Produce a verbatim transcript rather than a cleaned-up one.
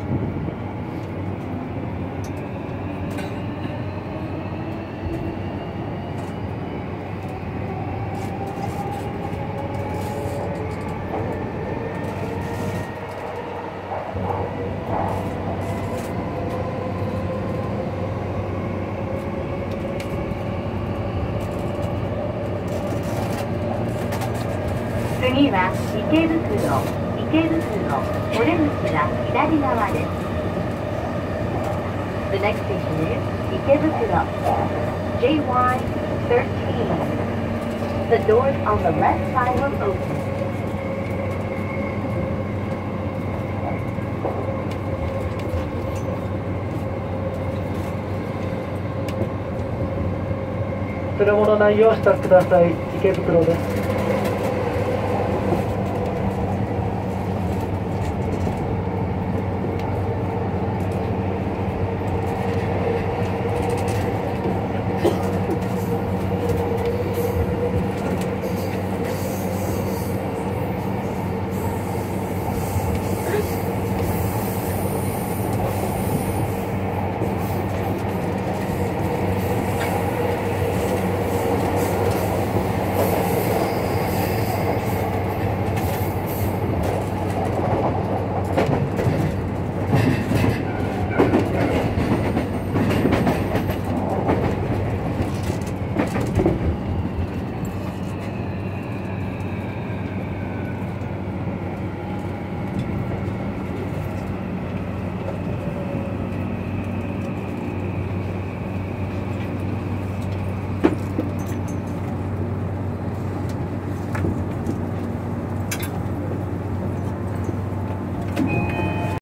次は池袋、池袋、オレンジが左側です。The next station is 池袋 ジェイワイじゅうさん The doors on the left side will open. 忘れ物ないよう支度ください。池袋です。